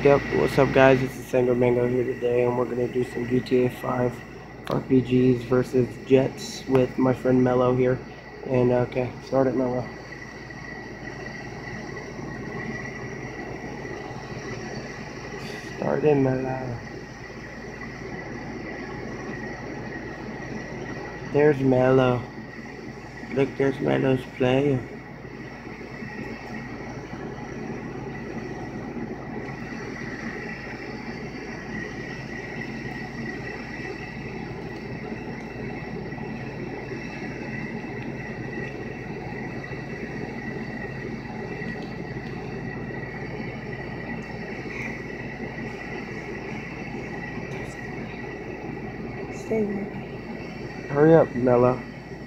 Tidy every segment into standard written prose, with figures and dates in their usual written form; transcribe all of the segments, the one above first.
Yep, what's up guys, it's the Sango Mango here today, and we're going to do some GTA 5 RPGs versus Jets with my friend Mello here. And okay, start it, Mello. Start it, Mello. There's Mello. Look, there's Mello's player. Stay there. Hurry up, Mello.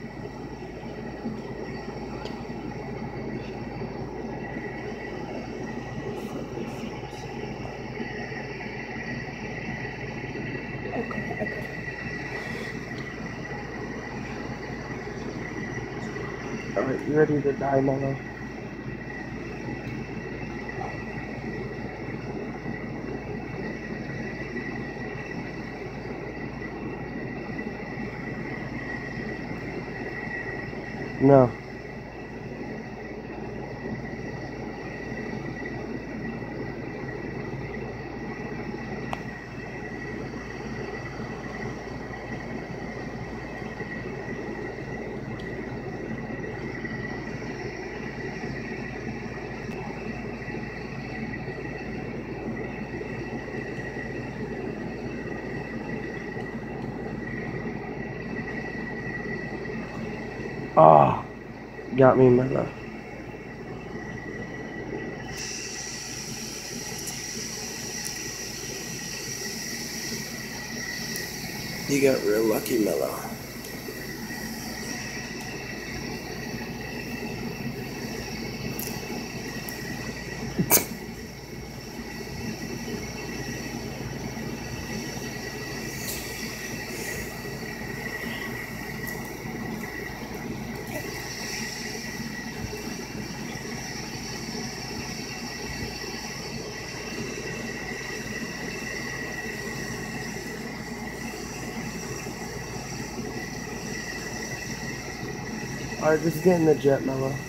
Okay. Alright, you ready to die, Mello? No. Oh, got me, Mello. You got real lucky, Mello. Alright, just get in the jet, Mello.